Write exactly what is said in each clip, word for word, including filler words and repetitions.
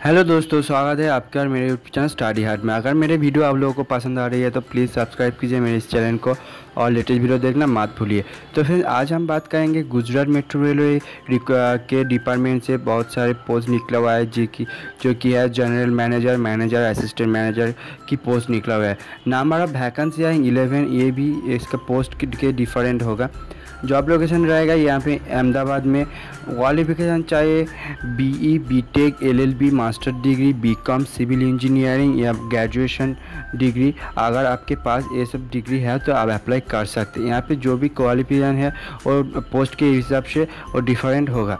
Hello दोस्तों, स्वागत है आपका और मेरे यूट्यूब चैनल स्टडी हार्ड में। अगर मेरे वीडियो आप लोगों को पसंद आ रही है तो प्लीज़ सब्सक्राइब कीजिए मेरे इस चैनल को और लेटेस्ट वीडियो देखना मत भूलिए। तो फिर आज हम बात करेंगे गुजरात मेट्रो रेलवे के डिपार्टमेंट से बहुत सारे पोस्ट निकला हुआ है जी की जो कि है general manager, manager, assistant manager की पोस्ट निकला हुआ है। नंबर ऑफ वैकेंसी है इलेवन, ये भी इसका पोस्ट के डिफरेंट होगा। जॉब लोकेशन रहेगा यहाँ पे अहमदाबाद में। क्वालिफिकेशन चाहिए BE, BTech, LLB, master degree, BCom, civil engineering या ग्रेजुएशन डिग्री। अगर आपके पास ये सब डिग्री है तो आप अप्लाई कर सकते हैं। यहाँ पे जो भी क्वालिफिकेशन है और पोस्ट के हिसाब से और डिफरेंट होगा।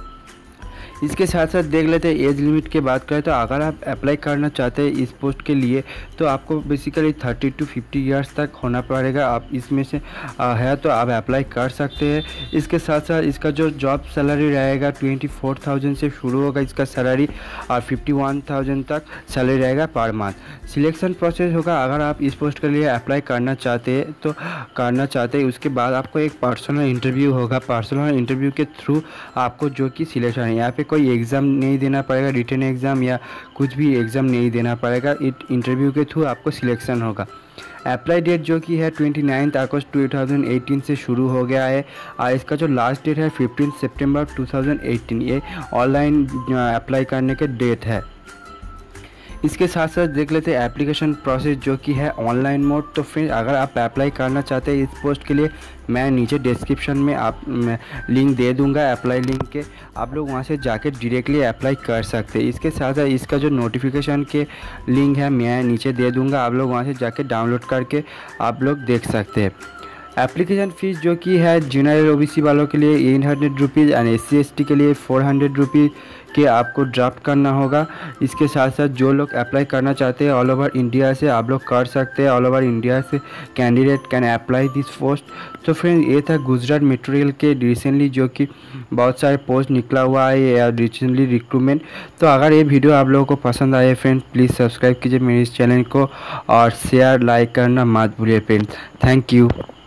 इसके साथ साथ देख लेते हैं एज लिमिट की बात करें तो अगर आप अप्लाई करना चाहते हैं इस पोस्ट के लिए तो आपको basically thirty two fifty years तक होना पड़ेगा। आप इसमें से आ, है तो आप अप्लाई कर सकते हैं। इसके साथ साथ इसका जो जॉब सैलरी रहेगा ट्वेंटी फोर थाउजेंड से शुरू होगा इसका सैलरी और फिफ्टी वन थाउजेंड तक सैलरी रहेगा पर मंथ। सिलेक्शन प्रोसेस होगा अगर आप इस पोस्ट के लिए अप्लाई करना चाहते हैं तो करना चाहते हैं उसके बाद आपको एक पर्सनल इंटरव्यू होगा। पर्सनल इंटरव्यू के थ्रू आपको जो कि सिलेक्शन है, यहाँ पे कोई एग्ज़ाम नहीं देना पड़ेगा, रिटन एग्ज़ाम या कुछ भी एग्ज़ाम नहीं देना पड़ेगा। इट इंटरव्यू के थ्रू आपको सिलेक्शन होगा। अप्लाई डेट जो कि है twenty ninth August two thousand eighteen से शुरू हो गया है और इसका जो लास्ट डेट है fifteen September two thousand eighteen, ये ऑनलाइन अप्लाई करने के डेट है। इसके साथ साथ देख लेते हैं एप्लीकेशन प्रोसेस जो कि है ऑनलाइन मोड। तो फिर अगर आप अप्लाई करना चाहते हैं इस पोस्ट के लिए मैं नीचे डिस्क्रिप्शन में आप लिंक दे दूंगा अप्लाई लिंक के, आप लोग वहां से जाके डायरेक्टली अप्लाई कर सकते हैं। इसके साथ साथ इसका जो नोटिफिकेशन के लिंक है मैं नीचे दे दूंगा, आप लोग वहां से जाके डाउनलोड करके आप लोग देख सकते हैं। एप्लीकेशन फ़ीस जो कि है जनरल ओबीसी वालों के लिए eight hundred rupees and S C S T के लिए फोर हंड्रेड रुपीज़ के आपको ड्राफ्ट करना होगा। इसके साथ साथ जो लोग अप्लाई करना चाहते हैं ऑल ओवर इंडिया से आप लोग कर सकते हैं। ऑल ओवर इंडिया से candidate can apply this post. तो फ्रेंड ये था गुजरात मेट्रो रेल के रिसेंटली जो कि बहुत सारे पोस्ट निकला हुआ है या रिसेंटली रिक्रूटमेंट। तो अगर ये वीडियो आप लोगों को पसंद आए फ्रेंड प्लीज़ सब्सक्राइब कीजिए मेरे इस चैनल को और शेयर लाइक करना मत भूलिए फ्रेंड। Thank you.